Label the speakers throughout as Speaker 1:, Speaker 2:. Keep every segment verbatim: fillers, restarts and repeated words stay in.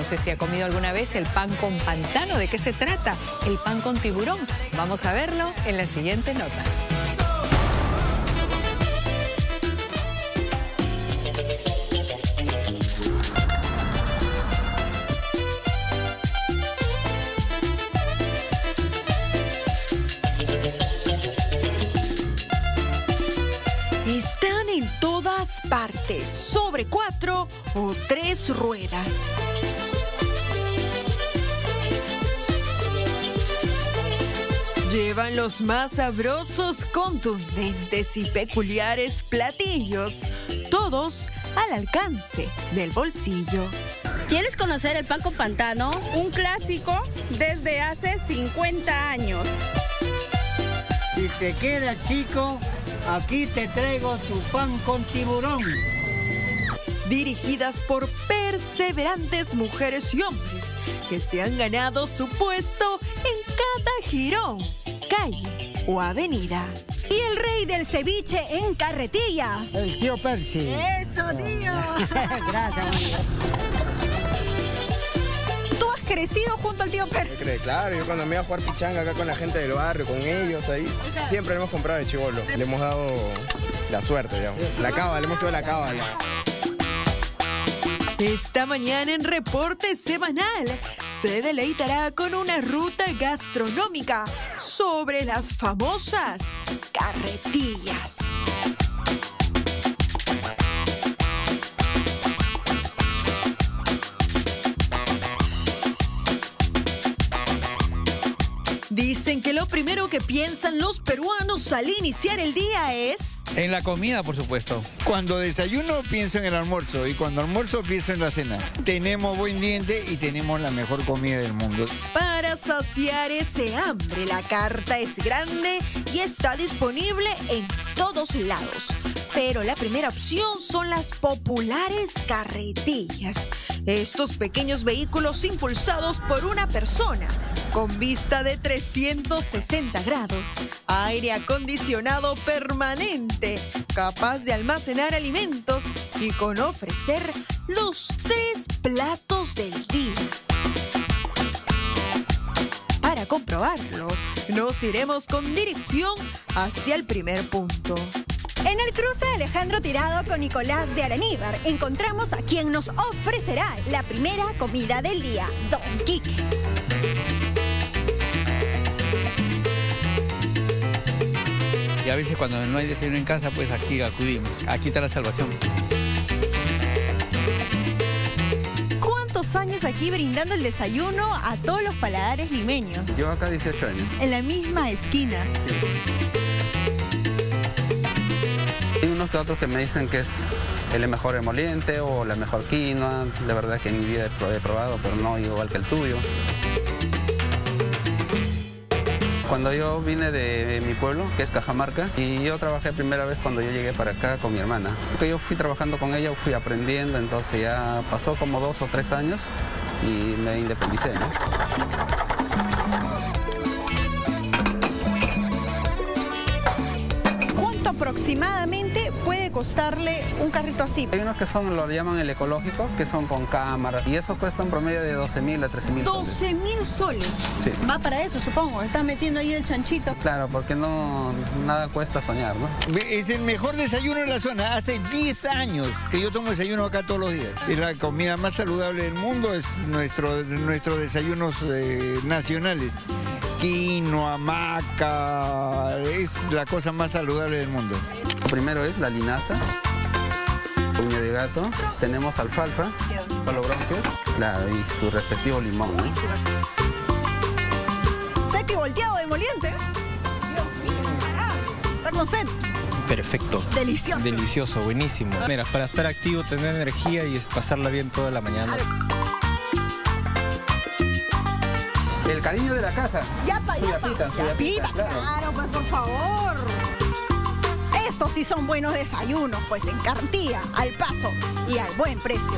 Speaker 1: No sé si ha comido alguna vez el pan con pantano. ¿De qué se trata? El pan con tiburón. Vamos a verlo en la siguiente nota.
Speaker 2: Están en todas partes, sobre cuatro o tres ruedas. Llevan los más sabrosos, contundentes y peculiares platillos, todos al alcance del bolsillo.
Speaker 3: ¿Quieres conocer el pan con pantano?
Speaker 4: Un clásico desde hace cincuenta años.
Speaker 5: Si te queda chico, aquí te traigo tu pan con tiburón.
Speaker 2: Dirigidas por perseverantes mujeres y hombres que se han ganado su puesto en cada jirón, calle o avenida.
Speaker 6: Y el rey del ceviche en carretilla.
Speaker 5: El tío Percy.
Speaker 6: ¡Eso, tío!
Speaker 5: Gracias, amigo.
Speaker 6: ¿Tú has crecido junto al tío Percy?
Speaker 7: Claro, yo cuando me iba a jugar pichanga acá con la gente del barrio, con ellos ahí, siempre le hemos comprado de chibolo. Le hemos dado la suerte, digamos. La cábala, le hemos dado la cábala.
Speaker 2: Esta mañana en Reporte Semanal se deleitará con una ruta gastronómica sobre las famosas carretillas. Dicen que lo primero que piensan los peruanos al iniciar el día es...
Speaker 8: En la comida, por supuesto.
Speaker 9: Cuando desayuno pienso en el almuerzo y cuando almuerzo pienso en la cena. Tenemos buen diente y tenemos la mejor comida del mundo.
Speaker 2: Para saciar ese hambre, la carta es grande y está disponible en todos lados. Pero la primera opción son las populares carretillas. Estos pequeños vehículos impulsados por una persona, con vista de trescientos sesenta grados, aire acondicionado permanente, capaz de almacenar alimentos y con ofrecer los tres platos del día. Para comprobarlo, nos iremos con dirección hacia el primer punto.
Speaker 6: En el cruce de Alejandro Tirado con Nicolás de Araníbar encontramos a quien nos ofrecerá la primera comida del día, Don Quique.
Speaker 8: Y a veces cuando no hay desayuno en casa, pues aquí acudimos. Aquí está la salvación.
Speaker 6: ¿Cuántos años aquí brindando el desayuno a todos los paladares limeños?
Speaker 10: Yo acá dieciocho años.
Speaker 6: En la misma esquina.
Speaker 10: Sí. Hay unos que otros que me dicen que es el mejor emoliente o la mejor quinoa. De verdad que en mi vida he probado, pero no igual que el tuyo. Cuando yo vine de mi pueblo, que es Cajamarca, y yo trabajé primera vez cuando yo llegué para acá con mi hermana. Porque yo fui trabajando con ella, fui aprendiendo, entonces ya pasó como dos o tres años y me independicé, ¿no?
Speaker 6: Aproximadamente puede costarle un carrito así.
Speaker 10: Hay unos que son, lo llaman el ecológico, que son con cámara, y eso cuesta un promedio de doce mil a trece mil soles.
Speaker 6: doce mil soles.
Speaker 10: Sí.
Speaker 6: Va para eso, supongo. Estás metiendo ahí el chanchito.
Speaker 10: Claro, porque no, nada cuesta soñar, ¿no?
Speaker 9: Es el mejor desayuno en la zona. Hace diez años que yo tomo desayuno acá todos los días. Es la comida más saludable del mundo, es nuestro, nuestros desayunos eh, nacionales. Quinoa, maca, es la cosa más saludable del mundo.
Speaker 10: Primero es la linaza, uña de gato, tenemos alfalfa, palo bronquios, claro, y su respectivo limón, ¿no?
Speaker 6: Seco y volteado de moliente. Dios mío, carajo. Está con sed.
Speaker 11: Perfecto.
Speaker 6: Delicioso.
Speaker 11: Delicioso, buenísimo. Mira, para estar activo, tener energía y pasarla bien toda la mañana.
Speaker 10: El cariño de la casa.
Speaker 6: Yapa,
Speaker 10: su
Speaker 6: yapa.
Speaker 10: yapita, su
Speaker 6: Yapita,
Speaker 10: yapita, claro.
Speaker 6: claro, pues por favor. Estos sí son buenos desayunos, pues en carretilla, al paso y al buen precio.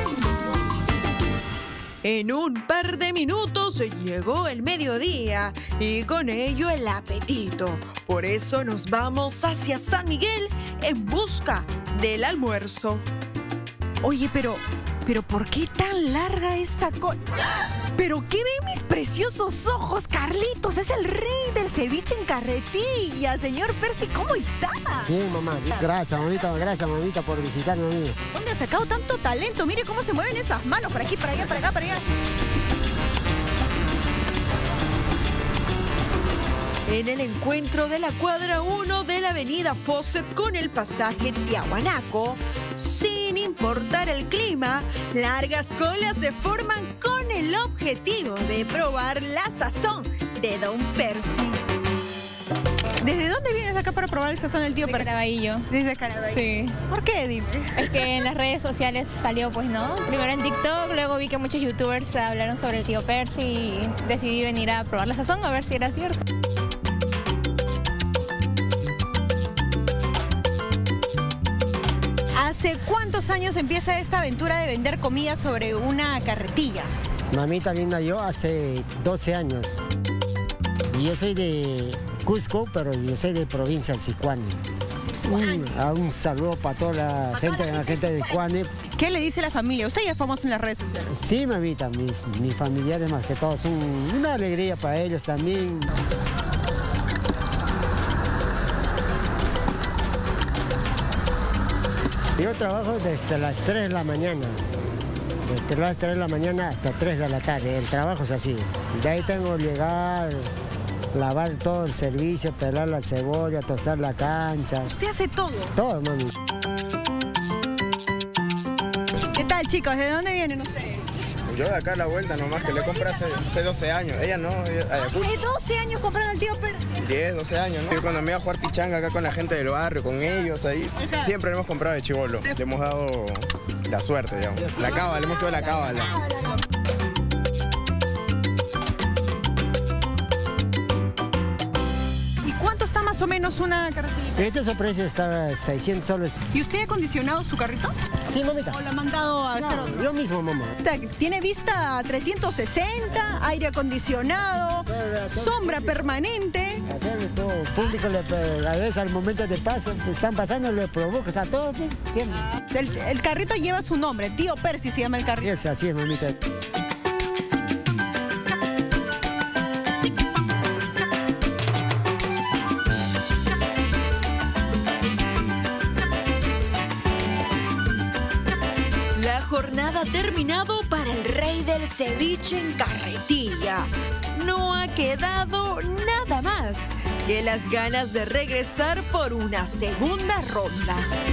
Speaker 2: En un par de minutos llegó el mediodía y con ello el apetito. Por eso nos vamos hacia San Miguel en busca del almuerzo.
Speaker 6: Oye, pero
Speaker 2: Pero ¿por qué tan larga esta cola? ¿Pero qué ven mis preciosos ojos, Carlitos? Es el rey del ceviche en carretilla. Señor Percy, ¿cómo está?
Speaker 12: Bien, mamá. Gracias, mamita. Gracias, mamita, por visitarme a mí.
Speaker 2: ¿Dónde ha sacado tanto talento? Mire cómo se mueven esas manos. Por aquí, para allá, para acá, para allá. En el encuentro de la cuadra uno de la avenida Fawcett con el pasaje Tiahuanaco, sin importar el clima, largas colas se forman con el objetivo de probar la sazón de Don Percy. ¿Desde dónde vienes acá para probar el sazón del tío Percy?
Speaker 13: De Caraballo.
Speaker 2: Desde Caraballo.
Speaker 13: Sí.
Speaker 2: ¿Por qué, dime?
Speaker 13: Es que en las redes sociales salió, pues, ¿no? Primero en TikTok, luego vi que muchos youtubers hablaron sobre el tío Percy y decidí venir a probar la sazón a ver si era cierto.
Speaker 2: ¿Hace cuántos años empieza esta aventura de vender comida sobre una carretilla?
Speaker 12: Mamita linda, yo hace doce años. Y yo soy de Cusco, pero yo soy de provincia de Sicuani. Un, un saludo para toda la gente, la gente de Sicuani.
Speaker 2: ¿Qué le dice la familia? Usted ya es famoso en las redes sociales.
Speaker 12: Sí, mamita, mis, mis familiares más que todo son una alegría para ellos también. Yo trabajo desde las tres de la mañana, desde las tres de la mañana hasta tres de la tarde, el trabajo es así. De ahí tengo que llegar, lavar todo el servicio, pelar la cebolla, tostar la cancha.
Speaker 2: ¿Usted hace todo?
Speaker 12: Todo, mami.
Speaker 2: ¿Qué tal, chicos? ¿De dónde vienen ustedes?
Speaker 7: Yo de acá a la vuelta nomás, que le compré hace, hace doce años. Ella no, ella,
Speaker 2: ¿Hace doce años comprando al tío Percy?
Speaker 7: diez, doce años, ¿no? Yo cuando me iba a jugar pichanga acá con la gente del barrio, con ellos ahí, siempre le hemos comprado de chibolo. Le hemos dado la suerte, digamos. La cábala, le hemos dado la cábala.
Speaker 2: Más o menos una carretilla.
Speaker 12: Este su precio está seiscientos soles.
Speaker 2: ¿Y usted ha acondicionado su carrito?
Speaker 12: Sí, mamita.
Speaker 2: ¿O lo ha mandado a
Speaker 12: no,
Speaker 2: hacer otro?
Speaker 12: Yo mismo, mamá.
Speaker 2: Tiene vista trescientos sesenta, aire acondicionado, sombra permanente.
Speaker 12: Todo el público, le, a veces al momento de paso, están pasando, le provocas a todos, siempre.
Speaker 2: El, el carrito lleva su nombre, tío Percy se llama el carrito.
Speaker 12: Sí, así es, mamita.
Speaker 2: Jornada terminado para el rey del ceviche en carretilla. No ha quedado nada más que las ganas de regresar por una segunda ronda.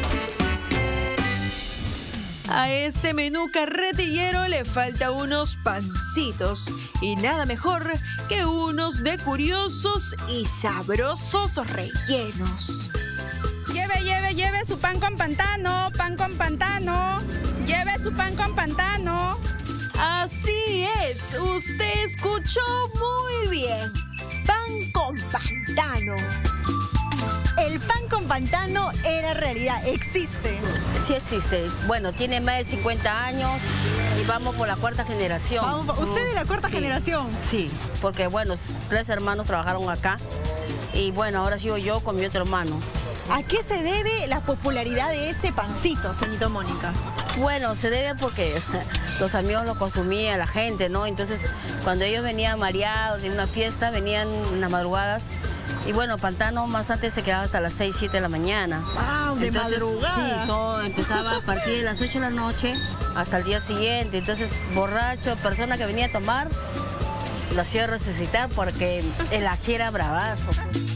Speaker 2: A este menú carretillero le falta unos pancitos y nada mejor que unos de curiosos y sabrosos rellenos.
Speaker 4: Lleve, lleve, lleve su pan con pantano, pan con pantano. Lleve su pan con pantano.
Speaker 2: Así es, usted escuchó muy bien. Pan con pantano. El pan con pantano era realidad, existe.
Speaker 3: Sí existe. Bueno, tiene más de cincuenta años y vamos por la cuarta generación.
Speaker 2: Vamos, ¿usted de la cuarta
Speaker 3: sí,
Speaker 2: generación?
Speaker 3: Sí, porque bueno, tres hermanos trabajaron acá y bueno, ahora sigo yo con mi otro hermano.
Speaker 2: ¿A qué se debe la popularidad de este pancito, señorita Mónica?
Speaker 3: Bueno, se debe porque los amigos lo consumían, la gente, ¿no? Entonces, cuando ellos venían mareados de una fiesta, venían en las madrugadas. Y bueno, Pantano más antes se quedaba hasta las seis, siete de la mañana.
Speaker 2: ¡Wow! De
Speaker 3: Entonces,
Speaker 2: madrugada.
Speaker 3: Sí, todo empezaba a partir de las ocho de la noche hasta el día siguiente. Entonces, borracho, persona que venía a tomar, lo hacía resucitar porque el ají era bravazo.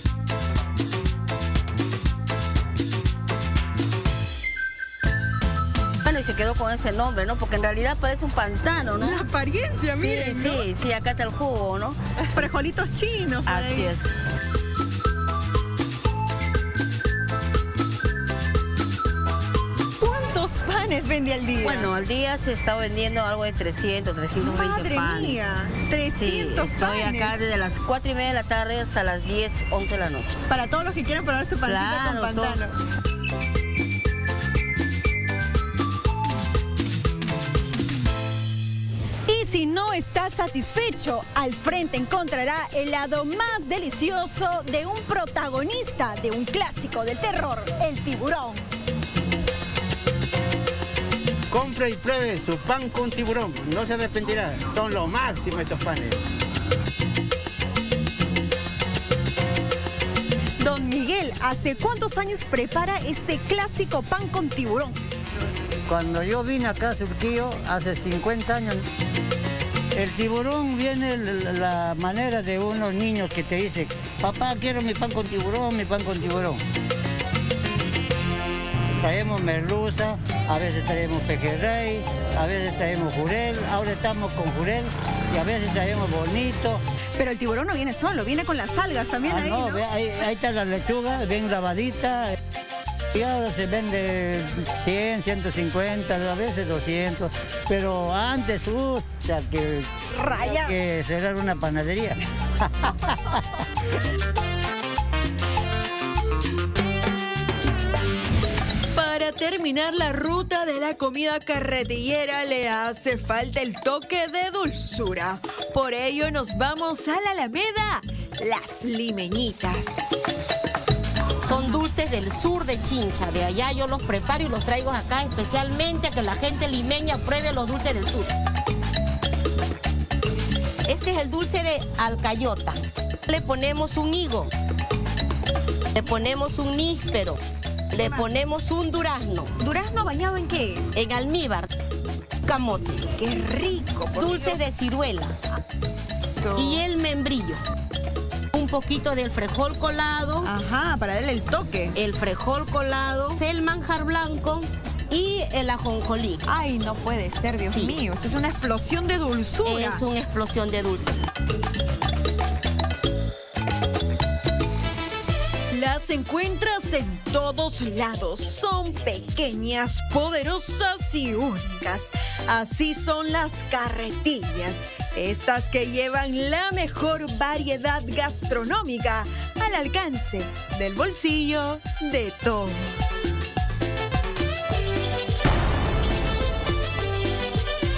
Speaker 3: Y se quedó con ese nombre, ¿no? Porque en realidad parece un pantano, ¿no?
Speaker 2: La apariencia, miren,
Speaker 3: sí,
Speaker 2: ¿no?
Speaker 3: Sí, sí, acá está el jugo, ¿no?
Speaker 2: Frijolitos chinos.
Speaker 3: Así ahí. Es.
Speaker 2: ¿Cuántos panes vende al día?
Speaker 3: Bueno, al día se está vendiendo algo de trescientos, trescientos veinte
Speaker 2: ¡Madre
Speaker 3: panes.
Speaker 2: mía! trescientos
Speaker 3: sí, estoy
Speaker 2: panes.
Speaker 3: acá desde las cuatro y media de la tarde hasta las diez, once de la noche.
Speaker 2: Para todos los que quieran probar su pancito
Speaker 3: claro,
Speaker 2: con pantano.
Speaker 3: Todo.
Speaker 2: Si no está satisfecho, al frente encontrará el lado más delicioso de un protagonista de un clásico del terror, el tiburón.
Speaker 5: Compre y pruebe su pan con tiburón. No se arrepentirá. Son lo máximo estos panes.
Speaker 6: Don Miguel, ¿hace cuántos años prepara este clásico pan con tiburón?
Speaker 12: Cuando yo vine acá a Surquillo, hace cincuenta años, el tiburón viene la manera de unos niños que te dicen, papá, quiero mi pan con tiburón, mi pan con tiburón. Traemos merluza, a veces traemos pejerrey, a veces traemos jurel, ahora estamos con jurel y a veces traemos bonito.
Speaker 6: Pero el tiburón no viene solo, viene con las algas también
Speaker 12: ah,
Speaker 6: ahí,
Speaker 12: no,
Speaker 6: ¿no?
Speaker 12: Ve, ahí, ahí está la lechuga, bien lavadita. Y ahora se vende cien, ciento cincuenta, a veces doscientos. Pero antes, uh, o sea, que,
Speaker 6: Raya.
Speaker 12: que cerrar una panadería.
Speaker 2: Para terminar la ruta de la comida carretillera le hace falta el toque de dulzura. Por ello nos vamos a la Alameda, Las Limeñitas.
Speaker 14: Son dulces del sur de Chincha, de allá yo los preparo y los traigo acá especialmente a que la gente limeña pruebe los dulces del sur. Este es el dulce de alcayota. Le ponemos un higo, le ponemos un níspero, le ponemos un durazno.
Speaker 6: ¿Durazno bañado en qué?
Speaker 14: En almíbar, camote.
Speaker 6: ¡Qué rico! Por
Speaker 14: Dulces
Speaker 6: Dios.
Speaker 14: de ciruela
Speaker 6: So...
Speaker 14: y el membrillo. Un poquito del frejol colado.
Speaker 6: Ajá, para darle el toque.
Speaker 14: El frejol colado, el manjar blanco y el ajonjolí.
Speaker 6: Ay, no puede ser, Dios
Speaker 14: Sí.
Speaker 6: mío. Esto es una explosión de dulzura.
Speaker 14: Es una explosión de dulce.
Speaker 2: Las encuentras en todos lados. Son pequeñas, poderosas y únicas. Así son las carretillas. Estas que llevan la mejor variedad gastronómica al alcance del bolsillo de todos.